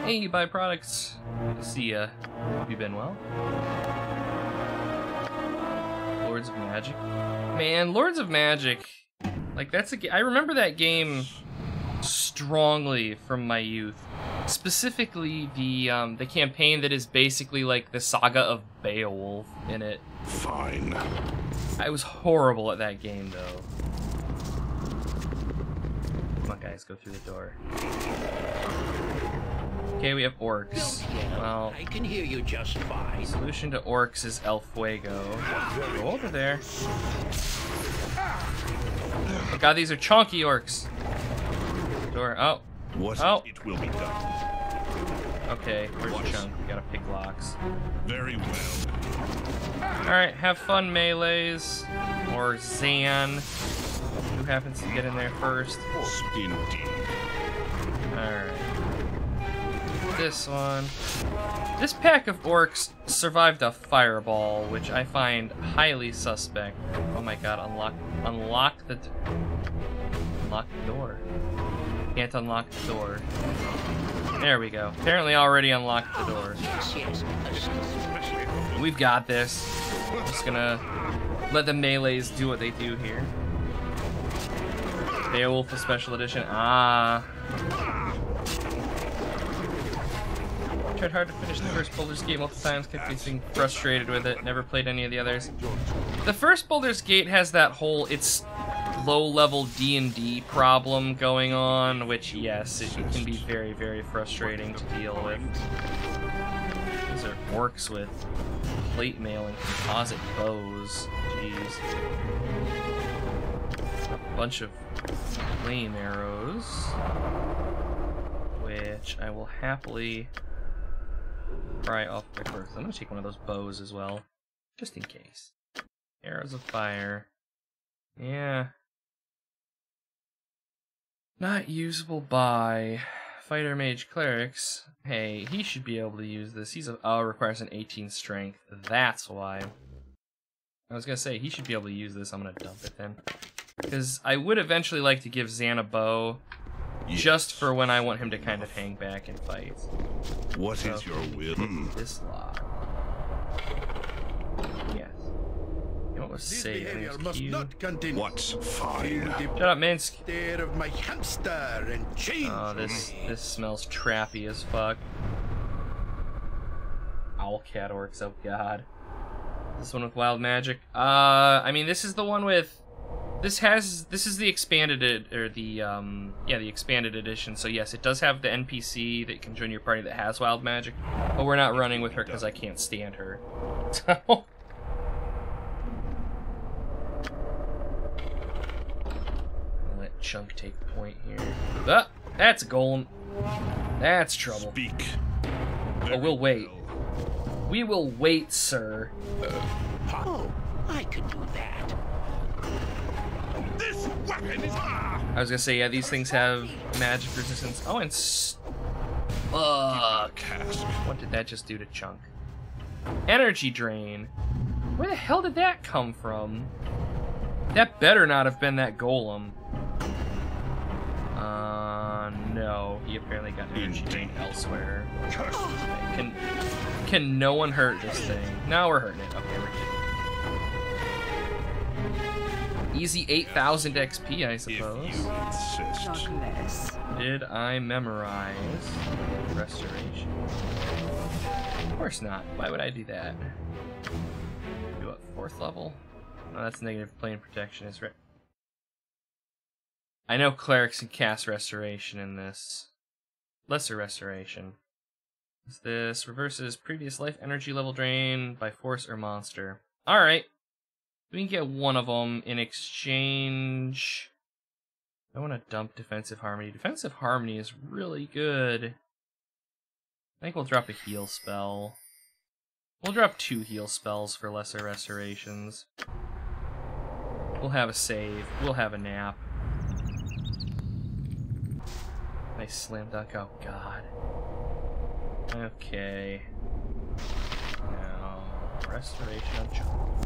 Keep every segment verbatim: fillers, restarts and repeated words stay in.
Hey, byproducts. Good to see ya. Have you been well? Lords of Magic. Man, Lords of Magic. Like, that's a game. I remember that game strongly from my youth. Specifically, the um, the campaign that is basically like the saga of Beowulf in it. Fine. I was horrible at that game, though. Come on, guys, go through the door. Okay, we have orcs. Well, I can hear you just fine. Solution to orcs is El Fuego. Go over there. Oh god, these are chonky orcs. Door. Oh. What Oh. it will be done. Okay, where's What? Chunk? We gotta pick locks. Very well. Alright, have fun, melees. Or Zan. Who happens to get in there first? Indeed. Alright. This one. This pack of orcs survived a fireball, which I find highly suspect. Oh my god, unlock unlock the unlock the door. Can't unlock the door. There we go. Apparently already unlocked the door. Yes, yes. We've got this. I'm just gonna let the melees do what they do here. Beowulf, a special edition. Ah. Tried hard to finish the first Baldur's Gate multiple times, kept getting frustrated with it. Never played any of the others. The first Baldur's Gate has that whole it's low-level D and D problem going on, which yes, it, it can be very, very frustrating to deal with. These are orcs with plate mail and composite bows. Jeez. A bunch of flame arrows, which I will happily pry off there first. I'm gonna take one of those bows as well, just in case. Arrows of fire. Yeah. Not usable by fighter, mage, clerics. Hey, he should be able to use this. He's a oh, requires an eighteen strength. That's why. I was gonna say he should be able to use this. I'm gonna dump it then, because I would eventually like to give Zan a bow, Yes. just for when I want him to kind of hang back and fight. What So, is your will? This lock. Yes. You know what was This saved? behavior It must was Q. not continue. What's fine? Shut up, Minsk. Stare of my hamster and change. Oh, this this smells trappy as fuck. Owlcat orcs, oh god. This one with wild magic. Uh, I mean, this is the one with. This has this is the expanded ed, or the um yeah the expanded edition. So yes, it does have the N P C that can join your party that has wild magic, but we're not running with her because I can't stand her. So. I'll let Chunk take the point here. Ah, that's a golem. That's trouble. Speak. Oh, we'll wait. We will wait, sir. Oh, I can do that. This weapon is. Ah! I was gonna say, yeah, these things have magic resistance. Oh, and s- fuck. Cask. What did that just do to Chunk? Energy drain. Where the hell did that come from? That better not have been that golem. Uh, no. He apparently got energy drain elsewhere. Okay, Can can no one hurt this thing? No, we're hurting it. Okay, we're good. Easy eight thousand X P, I If suppose. you insist. Did I memorize restoration? Of course not. Why would I do that? Do what, fourth level? No, that's negative plane protection. Is right. I know clerics can cast restoration in this. Lesser restoration. Is this reverses previous life energy level drain by force or monster? Alright. We can get one of them in exchange. I want to dump defensive harmony. Defensive harmony is really good. I think we'll drop a heal spell. We'll drop two heal spells for lesser restorations. We'll have a save. We'll have a nap. Nice slam dunk. Oh, God. Okay. Now, restoration on Chunk.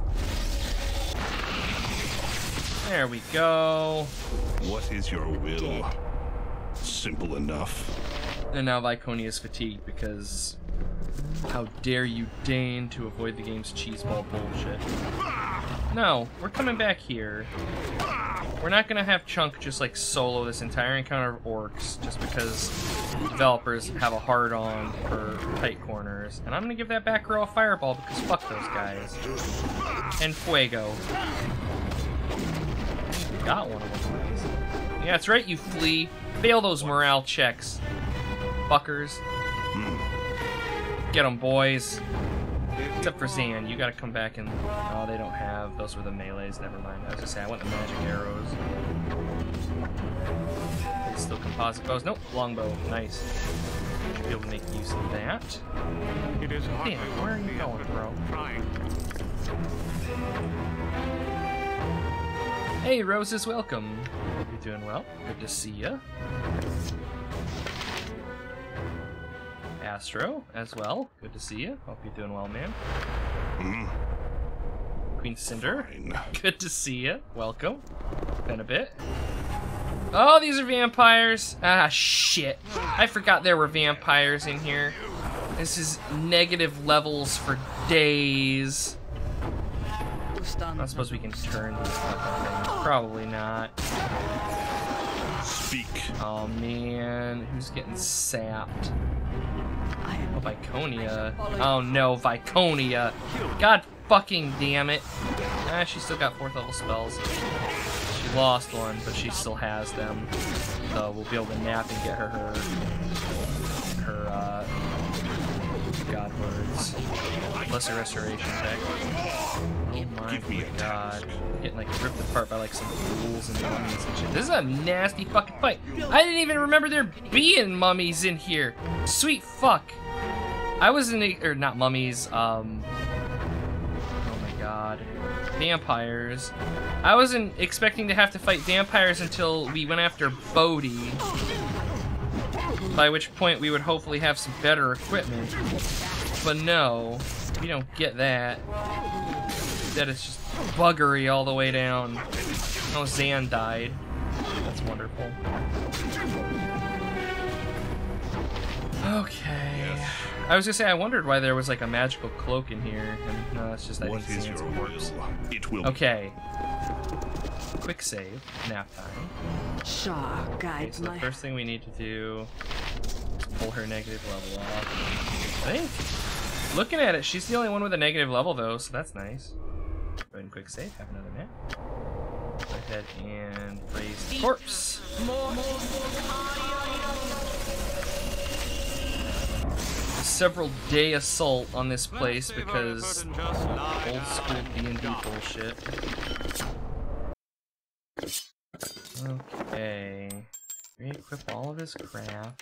There we go. What is your will? Simple enough. And now Viconia is fatigued because how dare you deign to avoid the game's cheeseball bullshit. No, we're coming back here. We're not gonna have Chunk just like solo this entire encounter of orcs just because developers have a hard-on for tight corners. And I'm gonna give that back row a fireball because fuck those guys. And Fuego. Got one of them. Yeah, that's right, you flea. Fail those morale checks. Fuckers. Get them, boys. Except for Zan, you gotta come back and... Oh, they don't have... Those were the melees, never mind. I was gonna say, I went to magic arrows. It's still composite bows. Nope, longbow. Nice. Should be able to make use of that. It is hard. Damn, where are you going, bro? Hey, Roses, welcome. Hope you're doing well. Good to see ya. Astro, as well. Good to see you. Hope you're doing well, man. Mm. Queen Cinder. Fine. Good to see you. Welcome. Been a bit. Oh, these are vampires. Ah, shit. I forgot there were vampires in here. This is negative levels for days. I suppose we can turn these fucking things. Probably not. Speak. Oh, man. Who's getting sapped? Oh, Viconia. Oh no, Viconia. God fucking damn it. Ah, she still got fourth level spells. She lost one, but she still has them. So we'll be able to nap and get her her, her uh, God words. Lesser restoration deck. Oh my god. I'm getting like ripped apart by like some ghouls and mummies and shit. This is a nasty fucking fight. I didn't even remember there being mummies in here. Sweet fuck. I was in the, or not mummies, um, oh my god, vampires. I wasn't expecting to have to fight vampires until we went after Bodhi, by which point we would hopefully have some better equipment, but no, we don't get that. That is just buggery all the way down. Oh, Zan died. That's wonderful. Okay. Yes. I was gonna say, I wondered why there was like a magical cloak in here, and no, it's just I What think is your Zan's a corpse. will? It will. Okay. Quick save. Nap time. Shaw Okay, guides so the my first thing we need to do is pull her negative level off. I think, looking at it, she's the only one with a negative level though, so that's nice. Go ahead and quick save, have another nap. Go ahead and raise corpse. Several day assault on this place because old school D and D bullshit. Okay. Re-equip all of his crap.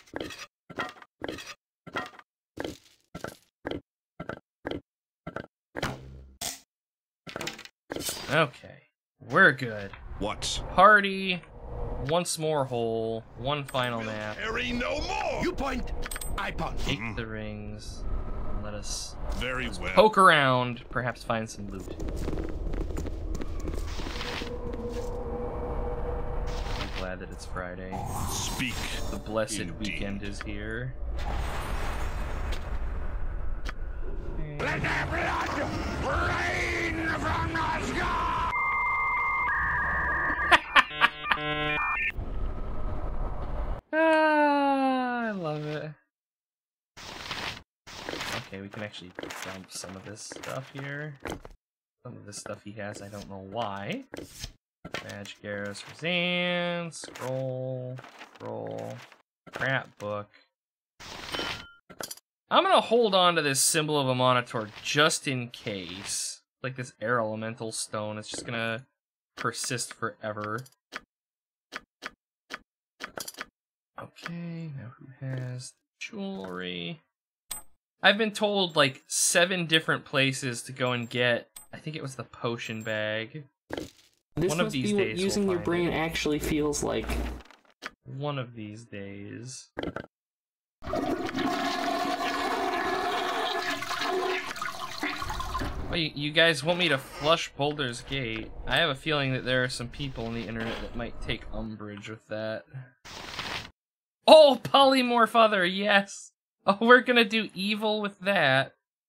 Okay. We're good. What? Party. Once more whole. One final nap. Harry, no more. You point, I point. Take the rings. And let us Very well. poke around. Perhaps find some loot. I'm glad that it's Friday. Speak. The blessed Indeed. weekend is here. Let the blood rain from the sky! Ah, I love it. Okay, we can actually dump some of this stuff here. Some of this stuff he has, I don't know why. Magic arrows for Zan, scroll, scroll, crap book. I'm gonna hold on to this symbol of a monitor just in case. Like this air elemental stone, it's just gonna persist forever. Okay, now who has jewelry? I've been told like seven different places to go and get, I think it was the potion bag. This One of must these be what days using we'll your find brain it. actually feels like. One of these days. Oh, you, you guys want me to flush Boulder's Gate? I have a feeling that there are some people on the internet that might take umbrage with that. Oh, polymorph other, yes. Oh, we're gonna do evil with that.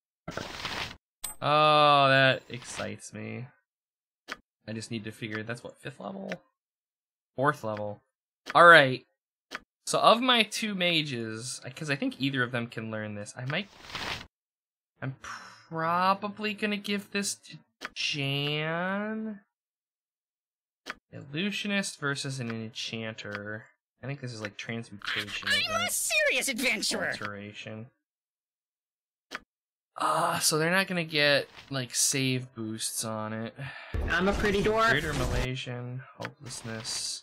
Oh, that excites me. I just need to figure, that's what, fifth level? Fourth level. Alright. So of my two mages, because I think either of them can learn this, I might... I'm probably gonna give this to Jan. Illusionist versus an enchanter. I think this is like transmutation. I'm a serious adventurer. Alteration. Ah, uh, so they're not gonna get like save boosts on it. I'm a pretty dwarf. Greater Malaysian, hopelessness.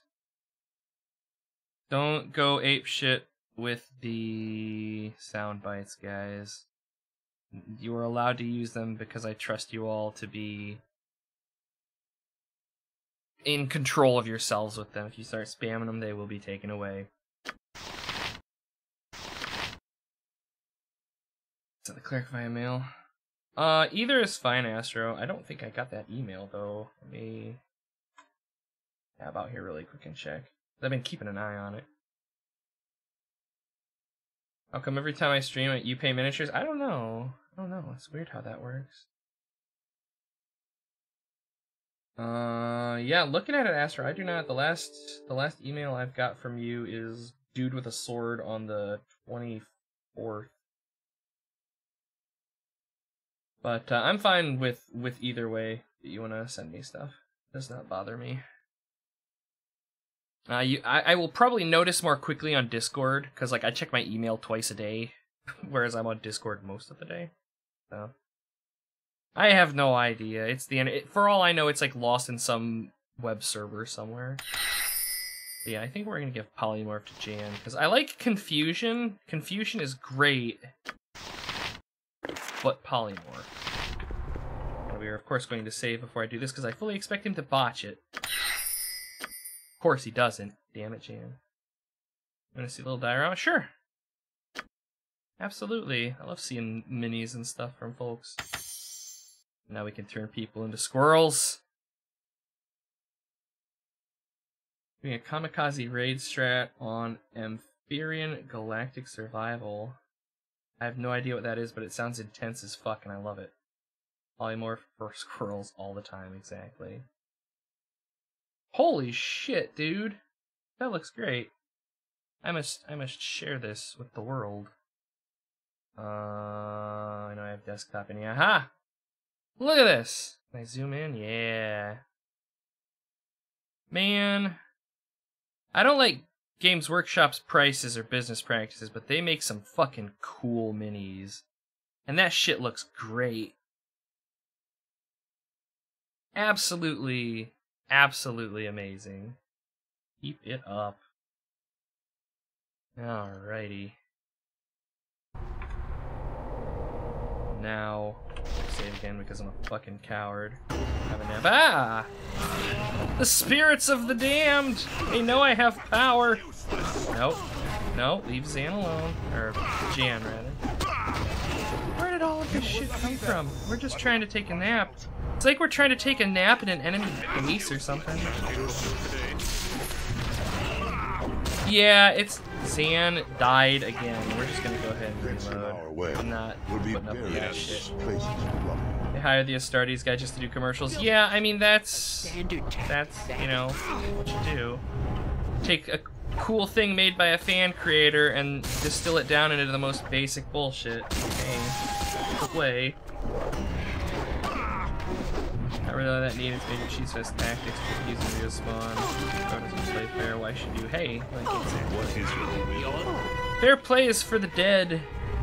Don't go ape shit with the sound bites, guys. You are allowed to use them because I trust you all to be in control of yourselves with them. If you start spamming them, they will be taken away. Send the cleric via mail. Uh, either is fine, Astro. I don't think I got that email, though. Let me tab out here really quick and check. I've been keeping an eye on it. How come every time I stream you pay miniatures? I don't know. I don't know. It's weird how that works. Uh, yeah, looking at it, Astro, I do not. The last, the last email I've got from you is dude with a sword on the twenty-fourth. But uh, I'm fine with with either way that you want to send me stuff. It does not bother me. Uh, you, I, I will probably notice more quickly on Discord because like I check my email twice a day, whereas I'm on Discord most of the day. So. I have no idea. It's the end. It, for all I know, it's like lost in some web server somewhere. But yeah, I think we're gonna give polymorph to Jan because I like confusion. Confusion is great, but polymorph. And we are of course going to save before I do this because I fully expect him to botch it. Of course he doesn't. Damn it, Jan. Want to see a little diorama? Sure. Absolutely. I love seeing minis and stuff from folks. Now we can turn people into squirrels. Doing a kamikaze raid strat on Amphibian Galactic Survival. I have no idea what that is, but it sounds intense as fuck, and I love it. Polymorph for squirrels all the time, exactly. Holy shit, dude! That looks great. I must, I must share this with the world. Uh, I know I have desktop in here. Aha! Look at this! Can I zoom in? Yeah. Man. I don't like Games Workshop's prices or business practices, but they make some fucking cool minis. And that shit looks great. Absolutely, absolutely amazing. Keep it up. Alrighty. Now, save again because I'm a fucking coward. Have a nap. Ah! The spirits of the damned! They know I have power! Nope. No, leave Zan alone. Or Jan, rather. Where did all of this shit come from? We're just trying to take a nap. It's like we're trying to take a nap in an enemy base or something. Yeah, it's... Zan died again. We're just gonna go ahead and reload. I'm not putting up with that shit. They hired the Astartes guy just to do commercials. Yeah, I mean, that's... That's, you know, what you do. Take a cool thing made by a fan creator and distill it down into the most basic bullshit. Hey, good way. Not really all that needed to make cheese fest tactics, but using real spawn. Doesn't play fair, why should you? Hey, like exactly. What is your fair play is for the dead.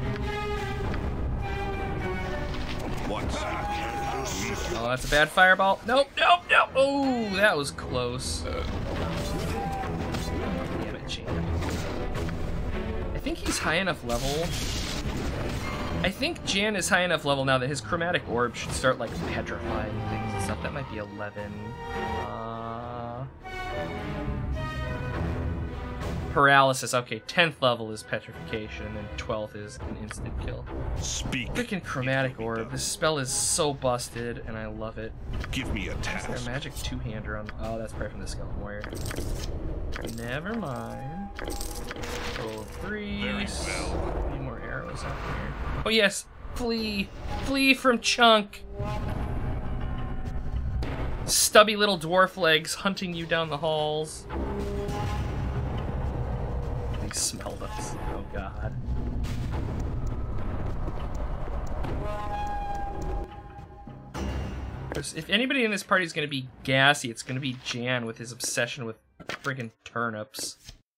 What's Oh, that's a bad fireball. Nope, nope, nope. Oh, that was close. Damn it, champ. I think he's high enough level. I think Jan is high enough level now that his chromatic orb should start like petrifying things and stuff. That might be eleven. Uh... Paralysis. Okay, tenth level is petrification, and then twelfth is an instant kill. Speak. Freaking chromatic orb. This spell is so busted, and I love it. Give me a Is there a task. magic two-hander on? Oh, that's probably from the Skeleton Warrior. Never mind. Roll three. Very well. Need more arrows out here. Oh yes, flee, flee from Chunk. Stubby little dwarf legs hunting you down the halls. They smelled us. Oh god. If anybody in this party is going to be gassy, it's going to be Jan with his obsession with friggin' turnips.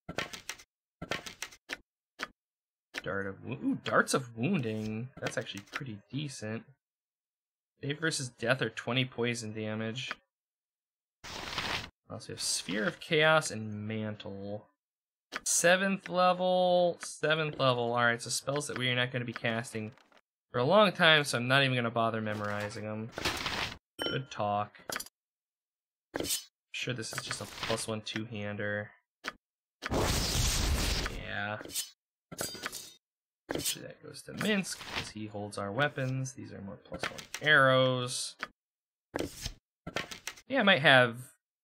Dart of wo- Ooh, darts of wounding. That's actually pretty decent. Save versus death or twenty poison damage. Also, we have Sphere of Chaos and Mantle. Seventh level, seventh level. Alright, so spells that we are not going to be casting for a long time, so I'm not even going to bother memorizing them. Good talk. I'm sure this is just a plus one two-hander. Yeah. Actually, that goes to Minsk, because he holds our weapons. These are more plus one arrows. Yeah, I might have...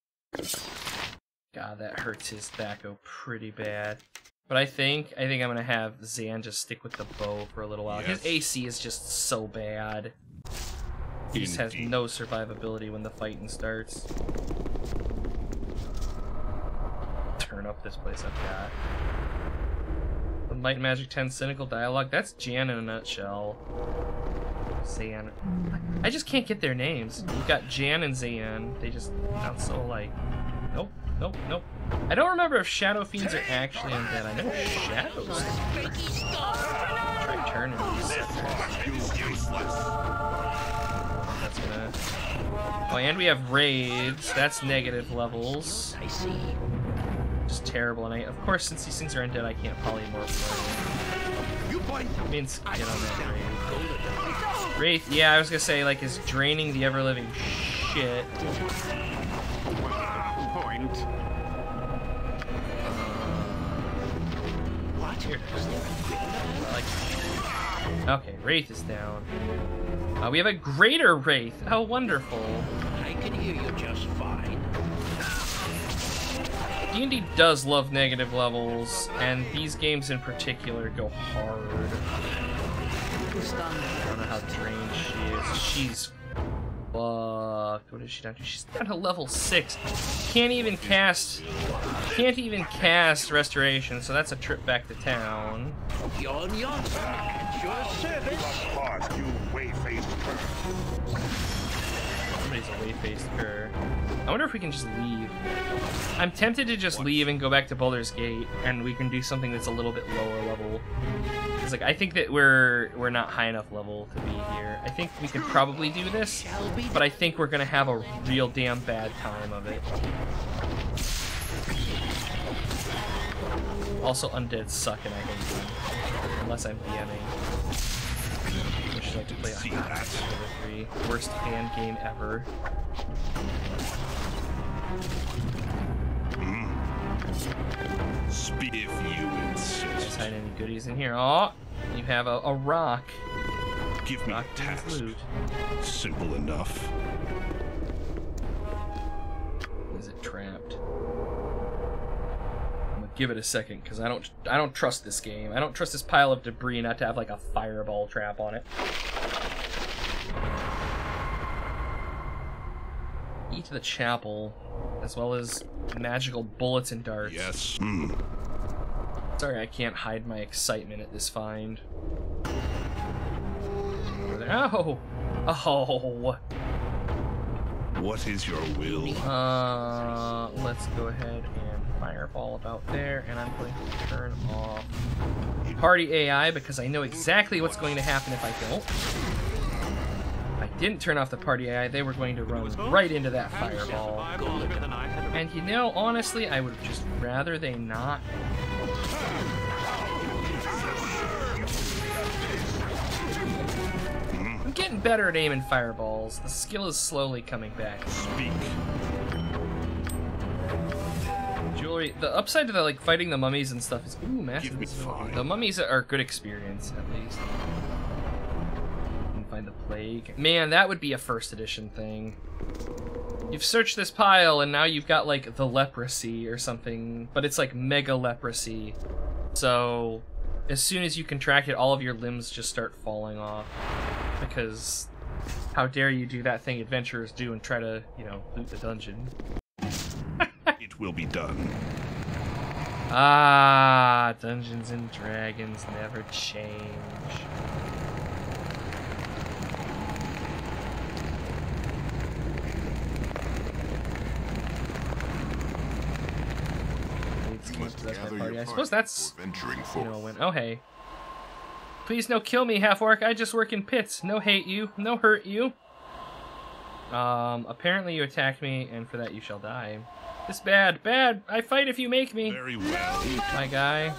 God, that hurts his tobacco pretty bad. But I think, I think I'm gonna have Zan just stick with the bow for a little while. Yes. His A C is just so bad. He just has Indeed. no survivability when the fighting starts. Turn up this place I've got. The Might and Magic ten Cynical Dialogue. That's Jan in a nutshell. Zan. I just can't get their names. We've got Jan and Zan. They just sound so alike. Nope, nope, nope. I don't remember if Shadow Fiends are actually undead. I know Shadows. Try turning these. That's gonna... Oh, and we have raids. That's negative levels. I see. Just terrible. And I, of course, since these things are undead, I can't polymorph. You point. Means get on that Wraith. Wraith, yeah, I was gonna say, like, is draining the ever-living shit. Point. What? Here. Like, okay, Wraith is down. Uh, we have a greater Wraith. How wonderful. I can hear you just fine. D and D does love negative levels, and these games in particular go hard. I don't know how drained she is. She's fucked. What is she down to? She's down to level six. Can't even cast. Can't even cast Restoration. So that's a trip back to town. Jon Irenicus, at your service. Pause, you way-faced cur. Somebody's a way-faced cur. I wonder if we can just leave. I'm tempted to just leave and go back to Baldur's Gate, and we can do something that's a little bit lower level. Because, like, I think that we're we're not high enough level to be here. I think we could probably do this, but I think we're gonna have a real damn bad time of it. Also, undead suck, and I hate them. Unless I'm DMing. I should like to play See Athkatla that? three. Worst fan game ever. Speak if you Just insist. hide any goodies in here. Oh, you have a, a rock. Give me a Rock means task. loot. Simple enough. Is it trapped? I'm gonna give it a second because I don't I don't trust this game. I don't trust this pile of debris not to have like a fireball trap on it. Key to the chapel, as well as magical bullets and darts. Yes. Hmm. Sorry, I can't hide my excitement at this find. Oh! Oh! What is your will? Uh, let's go ahead and fireball about there, and I'm going to turn off party A I because I know exactly what's going to happen if I don't. If I didn't turn off the party A I, they were going to run right into that fireball. And you know, honestly, I would just rather they not. I'm getting better at aiming fireballs. The skill is slowly coming back. Speak. Jewelry. The upside to the like fighting the mummies and stuff is ooh, massive. Give me five. The mummies are good experience at least. You can find the plague. Man, that would be a first edition thing. You've searched this pile, and now you've got, like, the leprosy or something, but it's, like, mega leprosy. So, as soon as you contract it, all of your limbs just start falling off. Because, how dare you do that thing adventurers do and try to, you know, loot the dungeon. It will be done. Ah, Dungeons and Dragons never change. That's my party. I suppose that's, you know, when, oh hey. Please no kill me, half-orc, I just work in pits. No hate you, no hurt you. Um, apparently you attacked me, and for that you shall die. This bad, bad, I fight if you make me. Very well. My guy.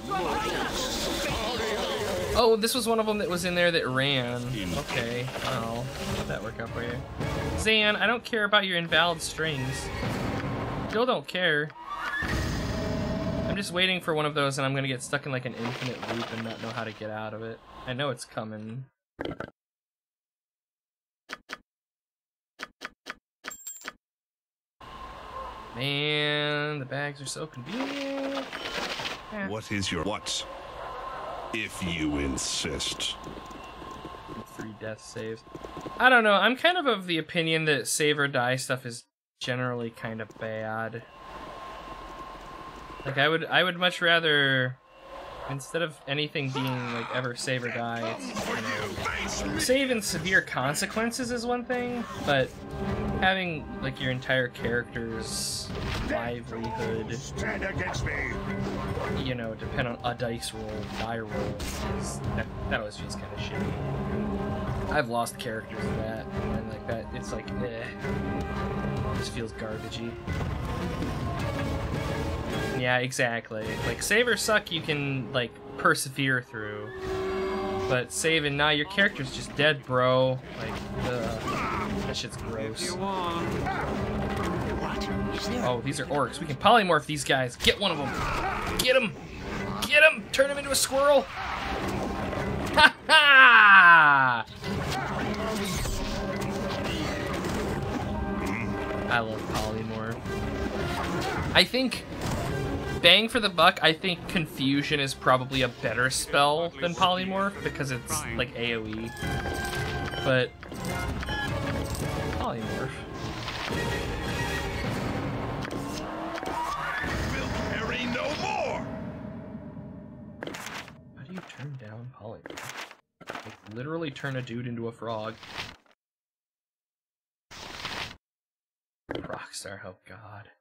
Oh, this was one of them that was in there that ran. Okay, well, how'd that work out for you? Zan, I don't care about your invalid strings. Still don't care. I'm just waiting for one of those and I'm gonna get stuck in like an infinite loop and not know how to get out of it. I know it's coming. Man, the bags are so convenient. Eh. What is your what? If you insist. Three death saves. I don't know, I'm kind of of the opinion that save or die stuff is generally kind of bad. Like I would I would much rather, instead of anything being like ever save or die, it's, you know, save in severe consequences is one thing, but having like your entire character's livelihood, Stand against me. you know, depend on a dice roll, die roll, is, that, that always feels kind of shitty. I've lost characters to that, and like that, it's like, eh, it just feels garbagey. Yeah, exactly. Like, save or suck you can, like, persevere through. But save and now your character's just dead, bro. Like, ugh. That shit's gross. Oh, these are orcs. We can polymorph these guys. Get one of them. Get him! Get him! Turn him into a squirrel! Ha ha! I love polymorph. I think, bang for the buck, I think Confusion is probably a better spell than Polymorph because it's like AoE. But Polymorph. Will carry no more. How do you turn down Polymorph? Like, literally turn a dude into a frog. Rockstar, oh god.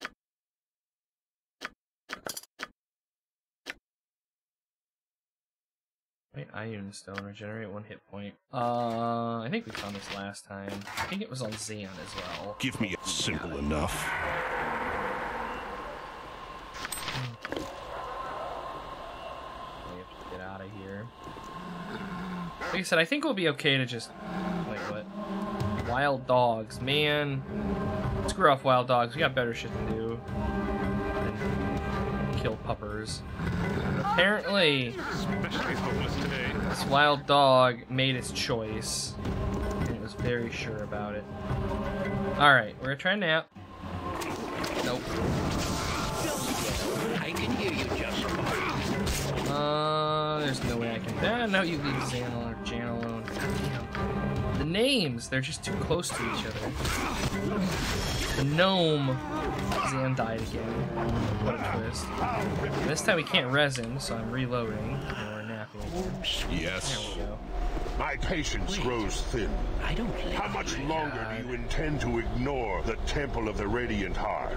Wait, Iron Stone, regenerate one hit point. Uh, I think we found this last time. I think it was on Xeon as well. Give me a simple enough. We have to get out of here. Like I said, I think we'll be okay to just... Wait, what? Wild dogs, man. Screw off wild dogs, we got better shit to do than kill puppers. Apparently, this wild dog made its choice, and it was very sure about it. Alright, we're gonna try a nap. Nope. I can hear you just fine. Uh, there's no way I can... Ah, no, you leave Zan or Jan alone. Damn. The names, they're just too close to each other. The gnome. Zan died again. What a twist. And this time we can't res him, so I'm reloading. And we're napping again. Yes. There we go. My patience grows thin. I don't let How much you- longer do you intend to ignore the Temple of the Radiant Heart?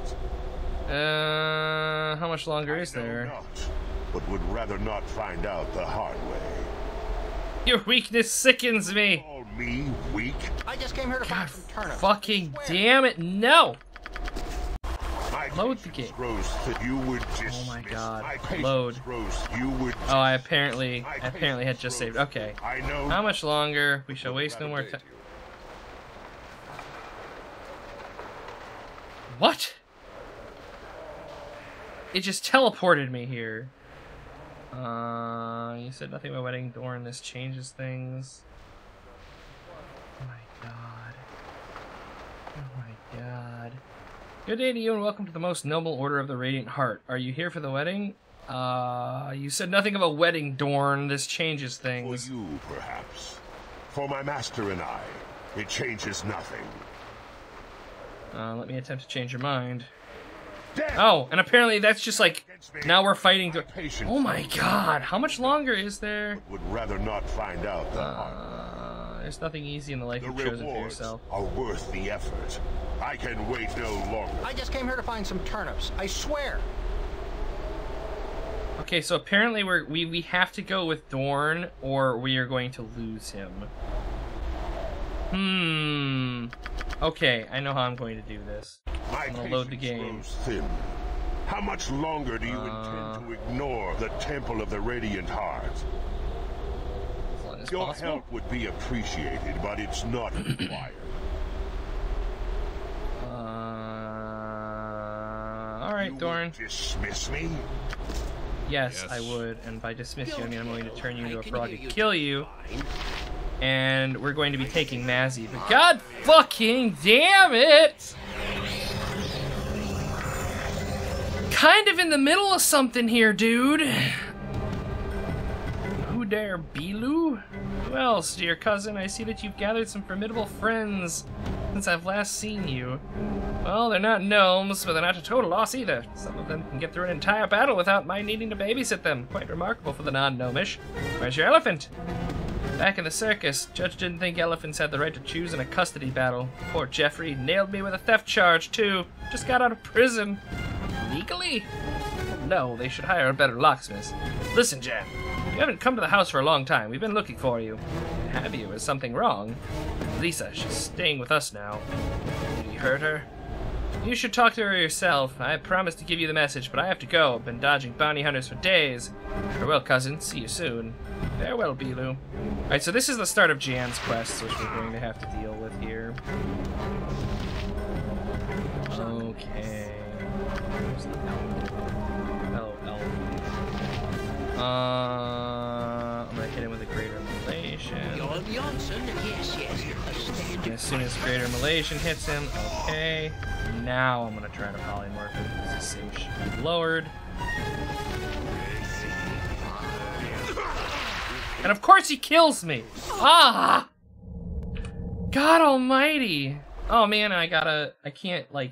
Uh, how much longer is I know there? not, but would rather not find out the hard way. Your weakness sickens me! Call me weak? I just came here to God find some turnips. fucking damn it, no! My Load the patience game. grows thin. You would Oh my dismiss god. my patience Load. grows. You would. Oh, I apparently, I apparently had just saved. Okay. I know. How much longer? We shall waste no more time. What? It just teleported me here. Uh, you said nothing about wedding door and this changes things. Oh my god. Oh my god. Good day to you and welcome to the most noble order of the Radiant Heart. Are you here for the wedding? Uh, you said nothing of a wedding, Dorn. This changes things. For you, perhaps. For my master and I, it changes nothing. Uh, let me attempt to change your mind. Death Oh, and apparently that's just like, against me. now we're fighting to... Patient Oh my god, how much longer is there? would rather not find out the heart. Uh, there's nothing easy in the life The you've chosen for rewards yourself. are worth the effort. I can wait no longer. I just came here to find some turnips. I swear. Okay, so apparently we're, we, we have to go with Dorn, or we are going to lose him. Hmm. Okay, I know how I'm going to do this. My I'm gonna load the patience game. grows thin. How much longer do you Uh, intend to ignore the Temple of the Radiant Heart? As long as Your possible. help would be appreciated, but it's not required. Uh, Alright, You Dorn. would dismiss me? Yes, Yes. I would, and by dismiss you, I mean I'm going to turn you into I a can frog hear and you kill just you, fine. and we're going to be taking Mazzy. But god fucking damn it! Kind of in the middle of something here, dude. Who dare, Bilu? Who else, dear cousin? I see that you've gathered some formidable friends since I've last seen you. Well, they're not gnomes, but they're not a total loss either. Some of them can get through an entire battle without my needing to babysit them. Quite remarkable for the non-gnomish. Where's your elephant? Back in the circus, Judge didn't think elephants had the right to choose in a custody battle. Poor Jeffrey nailed me with a theft charge, too. Just got out of prison. Legally? No, they should hire a better locksmith. Listen, Jan, you haven't come to the house for a long time. We've been looking for you. Have you? Is something wrong? Lisa, she's staying with us now. Did you hurt her? You should talk to her yourself. I promised to give you the message, but I have to go. I've been dodging bounty hunters for days. Farewell, cousin. See you soon. Farewell, Bilu. Alright, so this is the start of Jan's quest, which we're going to have to deal with here. Okay. Where's the L? Oh, L. Uh, I'm gonna hit him with a greater relation. Jon Johnson, yes, yes. A And standard as soon as greater relation hits him, okay. Now I'm gonna try to polymorph him because his save should be lowered. And of course he kills me! Ah! God almighty! Oh man, I gotta, I can't like,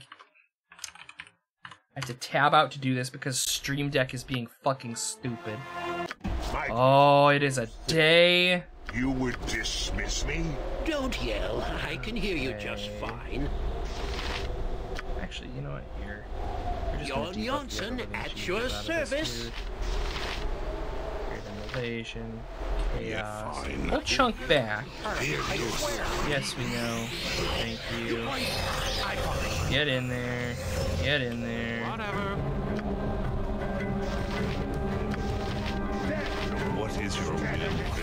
I have to tab out to do this because Stream Deck is being fucking stupid. My Oh, it is a day. You would dismiss me? Don't yell. I can hear you just Okay. fine. Actually, you know what? Here. We're just Jon gonna debuff the Johnson, other one at that your you get out of this service. dude. Greater relation, Yeah, chaos. fine. We'll chunk back. I swear. Yes, we know. Thank you. Get in there. Get in there. Whatever. What is your will?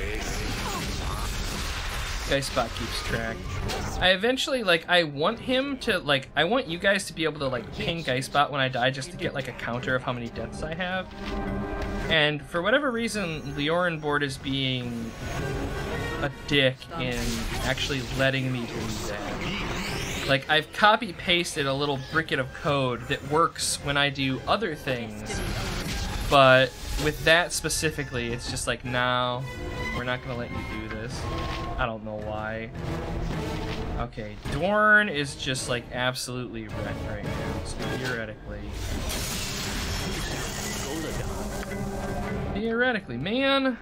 Guyspot keeps track. I eventually, like, I want him to, like, I want you guys to be able to, like, ping Guyspot when I die just to get, like, a counter of how many deaths I have. And for whatever reason, Leorenboard is being a dick in actually letting me do that. Like, I've copy-pasted a little bricket of code that works when I do other things, but with that specifically, it's just like, no, we're not gonna let you do this. I don't know why. Okay, Dorn is just like absolutely wrecked right now, so theoretically... Theoretically, man!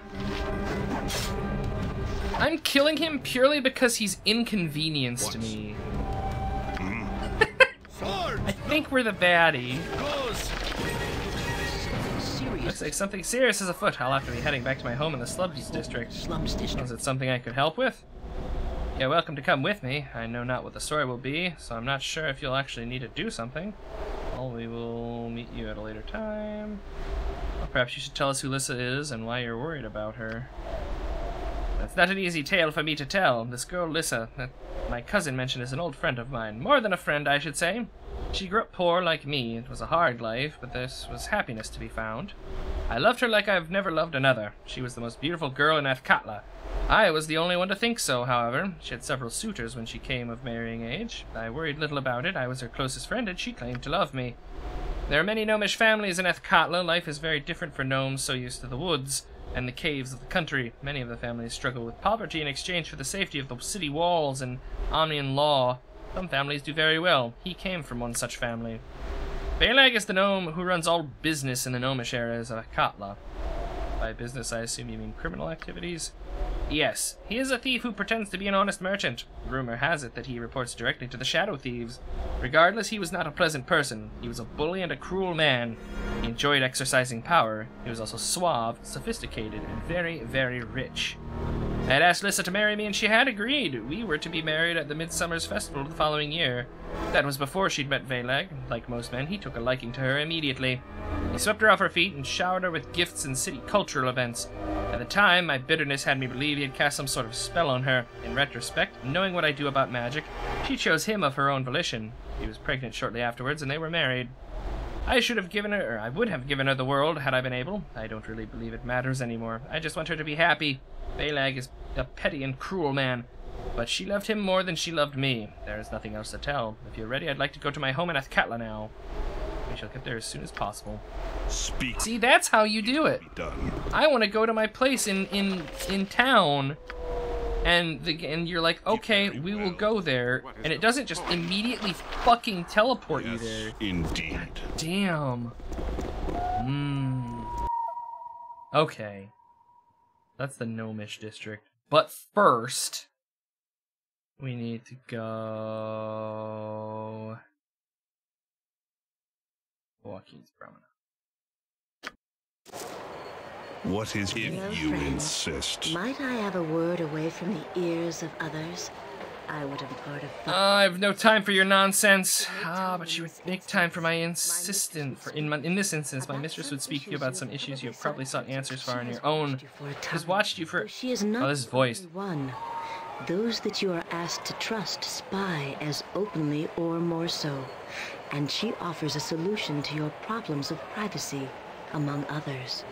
I'm killing him purely because he's inconvenienced me. I think we're the baddie. Looks like something serious is afoot. I'll have to be heading back to my home in the Slums District. Slums district. Is it something I could help with? You're welcome to come with me. I know not what the story will be, so I'm not sure if you'll actually need to do something. Well, we will meet you at a later time. Well, perhaps you should tell us who Lissa is and why you're worried about her. That's not an easy tale for me to tell. This girl, Lissa, that my cousin mentioned is an old friend of mine. More than a friend, I should say. She grew up poor like me. It was a hard life, but there was happiness to be found. I loved her like I've never loved another. She was the most beautiful girl in Athkatla. I was the only one to think so, however. She had several suitors when she came of marrying age. I worried little about it. I was her closest friend, and she claimed to love me. There are many gnomish families in Athkatla. Life is very different for gnomes so used to the woods and the caves of the country. Many of the families struggle with poverty in exchange for the safety of the city walls and Omnian law. Some families do very well. He came from one such family. Balag is the gnome who runs all business in the gnomish areas of Athkatla. By business, I assume you mean criminal activities? Yes, he is a thief who pretends to be an honest merchant. Rumor has it that he reports directly to the Shadow Thieves. Regardless, he was not a pleasant person. He was a bully and a cruel man. He enjoyed exercising power. He was also suave, sophisticated, and very, very rich. I had asked Lissa to marry me, and she had agreed. We were to be married at the Midsummer's Festival the following year. That was before she'd met Valag. Like most men, he took a liking to her immediately. He swept her off her feet and showered her with gifts and city cultural events. At the time, my bitterness had me believe he had cast some sort of spell on her. In retrospect, knowing what I do about magic, she chose him of her own volition. She was pregnant shortly afterwards, and they were married. I should have given her, or I would have given her the world had I been able. I don't really believe it matters anymore. I just want her to be happy. Balag is a petty and cruel man, but she loved him more than she loved me. There is nothing else to tell. If you're ready, I'd like to go to my home in Athkatla now. We shall get there as soon as possible. Speak. See, that's how you do it. Done. I want to go to my place in in in town, and the and you're like, okay, we will go there, and it doesn't just immediately fucking teleport you Yes, there. indeed. Damn. Hmm. Okay. That's the gnomish district. But first, we need to go... Joaquin's Promenade. What is if Hello, you friend. insist? Might I have a word away from the ears of others? I would impart a Uh, I have no time for your nonsense. Ah, but she would make time for my insistent. For in my, in this instance, my mistress would speak to you about some issues you have probably sought answers for on your own. Has watched you for. She is not Oh, this is voiced. one. Those that you are asked to trust spy as openly or more so, and she offers a solution to your problems of privacy, among others.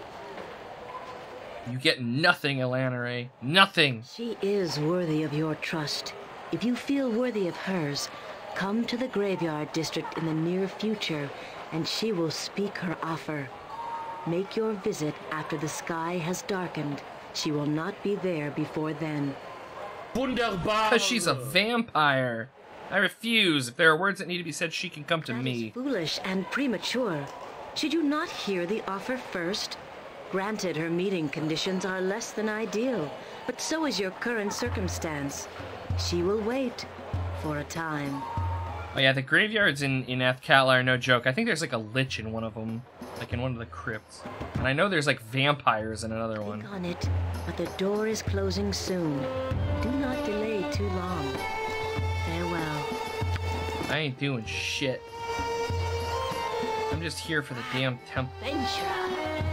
You get nothing, Elanare. Nothing. She is worthy of your trust. If you feel worthy of hers, come to the graveyard district in the near future, and she will speak her offer. Make your visit after the sky has darkened. She will not be there before then. Because she's a vampire. I refuse. If there are words that need to be said, she can come to That me. is foolish and premature. Should you not hear the offer first? Granted, her meeting conditions are less than ideal, but so is your current circumstance. She will wait for a time. Oh yeah, the graveyards in, in Athkatla are no joke. I think there's like a lich in one of them. Like in one of the crypts. And I know there's like vampires in another one. Think on it, but the door is closing soon. Do not delay too long. Farewell. I ain't doing shit. I'm just here for the damn temple. Ventura.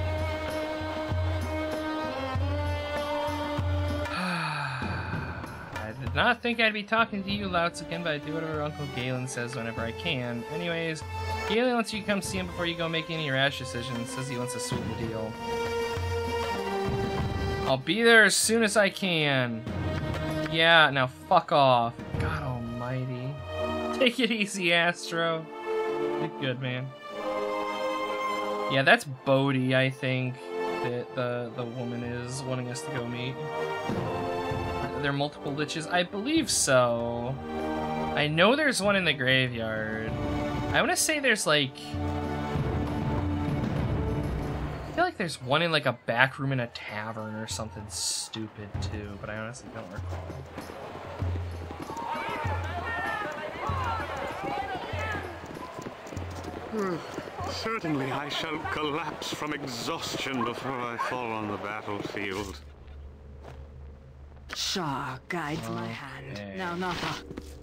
I did not think I'd be talking to you louts again, but I do whatever Uncle Galen says whenever I can. Anyways, Galen wants you to come see him before you go make any rash decisions. Says he wants to sweeten the deal. I'll be there as soon as I can. Yeah, now fuck off. God almighty. Take it easy, Astro. You're good, man. Yeah, that's Bodhi, I think, that the, the woman is wanting us to go meet. Are there multiple liches? I believe so. I know there's one in the graveyard. I want to say there's like... I feel like there's one in like a back room in a tavern or something stupid too, but I honestly don't recall. Certainly I shall collapse from exhaustion before I fall on the battlefield. Shah guides my hand. Okay. Now, Napa.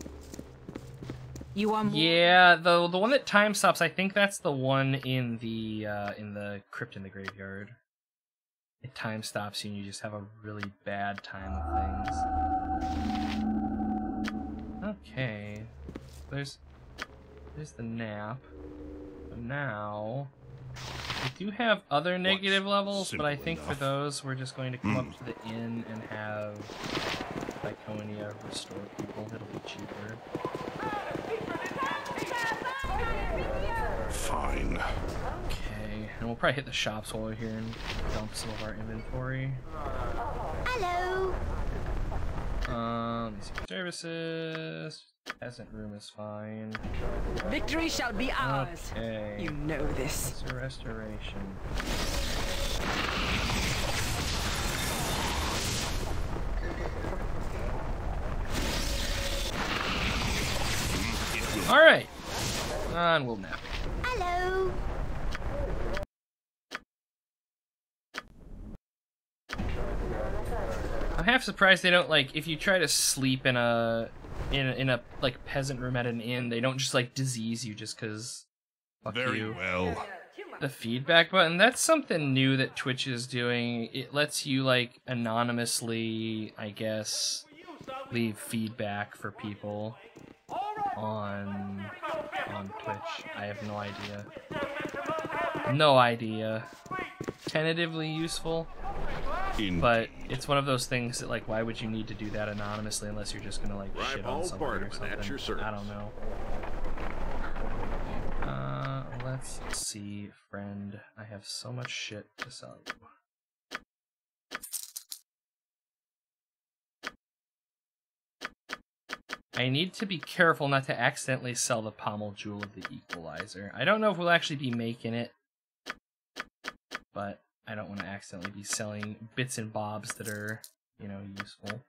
You are more... Yeah, the the one that time stops, I think that's the one in the uh, in the crypt in the graveyard. It time stops you and you just have a really bad time with things. Okay. There's there's the nap. But now We do have other negative What's levels, but I simple think for enough? those, we're just going to come up to the inn and have Iconia restore people. It'll be cheaper. Fine. Okay, and we'll probably hit the shops while we're here and dump some of our inventory. Hello. Um, let me see. Services. Peasant room is fine. Victory shall be ours. Okay. You know this. It's a restoration. All right. And we'll nap. Hello. I'm half surprised they don't, like, if you try to sleep in a in a, in a like peasant room at an inn, they don't just like disease you just because fuck Very you. well. The feedback button, that's something new that Twitch is doing. It lets you like anonymously, I guess, leave feedback for people on on Twitch. I have no idea. No idea. Tentatively useful. Indeed. But it's one of those things that, like, why would you need to do that anonymously unless you're just gonna, like, Right, shit on all something part or of it, something? at your service. I don't know. Uh, let's see, friend. I have so much shit to sell you. I need to be careful not to accidentally sell the pommel jewel of the equalizer. I don't know if we'll actually be making it, but I don't want to accidentally be selling bits and bobs that are, you know, useful.